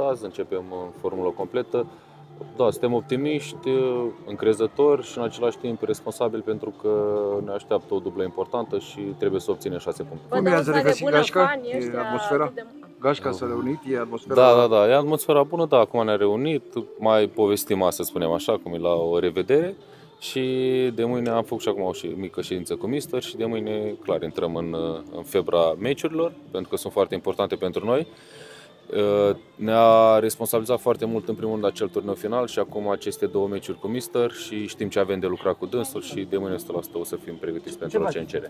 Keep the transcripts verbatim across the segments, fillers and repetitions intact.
azi, începem în formulă completă. Da, suntem optimiști, încrezători și în același timp responsabili pentru că ne așteaptă o dublă importantă și trebuie să obținem șase puncte. Cum i-ați regăsit Gașca? E atmosfera? Gașca s-a reunit? E atmosfera? Da, da, da, e atmosfera bună, da, acum ne-a reunit, mai povestim astăzi, să spunem așa, cum e la o revedere. Și de mâine am făcut și acum o mică ședință cu mister și de mâine, clar, intrăm în, în febra meciurilor, pentru că sunt foarte importante pentru noi. Ne-a responsabilizat foarte mult, în primul rând, acel turneu final și acum aceste două meciuri cu mister și știm ce avem de lucrat cu dânsul și de mâine o sută la sută o să fim pregătiți pentru ce încere.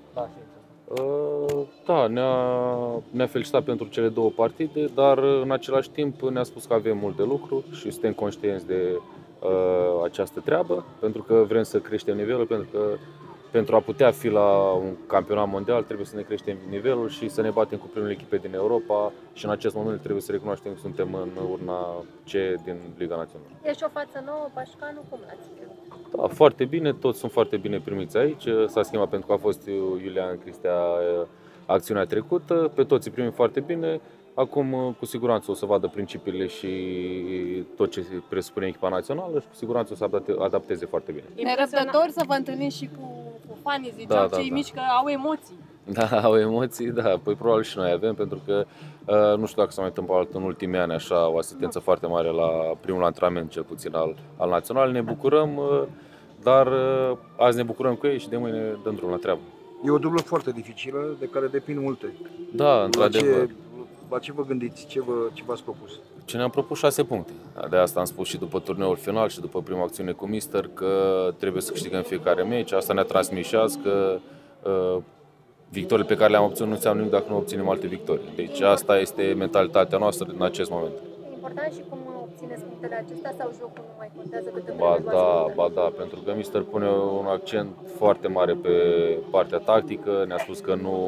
Da, ne-a ne felicitat pentru cele două partide, dar în același timp ne-a spus că avem mult de lucru și suntem conștienți de uh, această treabă, pentru că vrem să creștem nivelul, pentru că pentru a putea fi la un campionat mondial trebuie să ne creștem nivelul și să ne batem cu primele echipe din Europa și în acest moment trebuie să recunoaștem că suntem în urna C din Liga Națională. Ești o față nouă, Pașcanu, cum l-ați primit? Da, foarte bine, toți sunt foarte bine primiți aici. S-a schimbat pentru că a fost Iulian Cristea acțiunea trecută, pe toți îi primim foarte bine. Acum, cu siguranță, o să vadă principiile și tot ce presupune echipa națională și cu siguranță o să adapteze foarte bine. Nerăbdător să vă întâlniți și cu, cu fanii, ziceau da, cei da, mici că au emoții. Da, au emoții, da, păi probabil și noi avem, pentru că uh, nu știu dacă s-a mai întâmplat în ultimii ani așa o asistență no. foarte mare la primul antrenament, cel puțin al, al național. Ne bucurăm, uh, dar uh, azi ne bucurăm cu ei și de mâine dăm drumul la treabă. E o dublă foarte dificilă, de care depind multe. Da, într-adevăr. La ce vă gândiți? Ce, vă, ce v-ați propus? Ce ne-am propus șase puncte. De asta am spus și după turneul final și după prima acțiune cu mister că trebuie să câștigăm fiecare meci. Asta ne-a transmis și azi că uh, victoriile pe care le-am obținut nu înseamnă nimic dacă nu obținem alte victorii. Deci asta este mentalitatea noastră în acest moment. E important și cum obțineți punctele acestea sau jocul nu mai contează câte Ba da, ba da, pentru că mister pune un accent foarte mare pe partea tactică. Ne-a spus că nu...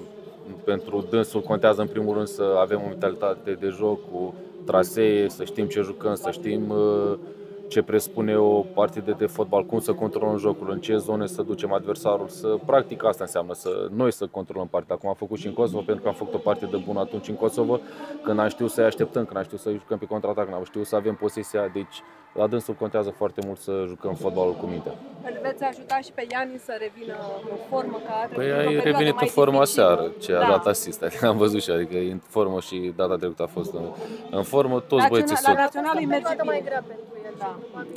Pentru dânsul contează în primul rând să avem o mentalitate de joc cu trasee, să știm ce jucăm, să știm ce presupune o partidă de fotbal, cum să controlăm jocul, în ce zone să ducem adversarul, să practic asta înseamnă, să noi să controlăm partea. Acum am făcut și în Kosovo, pentru că am făcut o partidă bună atunci în Kosovo, când am știut să-i așteptăm, când am știut să jucăm pe contraatac, când am știut să avem posesia, deci la dânsul contează foarte mult să jucăm fotbalul cu minte. Îl veți ajuta și pe Iani să revină în formă, că a Păi ai revenit în formă aseară, ce a da. dat asist, adică am văzut și, adică e în formă și data trecută a fost în, în formă, toți băieții sunt. La național îi merge mai grea pentru el. Da.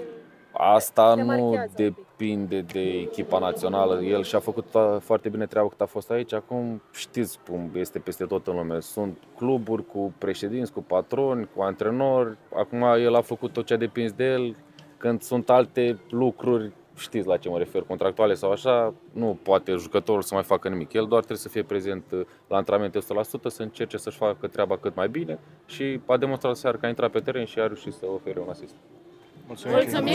Asta nu depinde de echipa națională. El și-a făcut foarte bine treaba cât a fost aici. Acum știți cum este peste tot în lume. Sunt cluburi cu președinți, cu patroni, cu antrenori. Acum el a făcut tot ce a depins de el. Când sunt alte lucruri, știți la ce mă refer, contractuale sau așa, nu poate jucătorul să mai facă nimic. El doar trebuie să fie prezent la antrenamente o sută la sută, să încerce să-și facă treaba cât mai bine și a demonstrat seară că a intrat pe teren și a reușit să ofere un asist. Mulțumim! Mulțumim!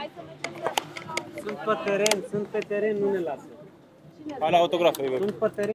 Sunt pe teren, sunt pe teren, nu ne lasă. Hai la autograf, Sunt pe teren.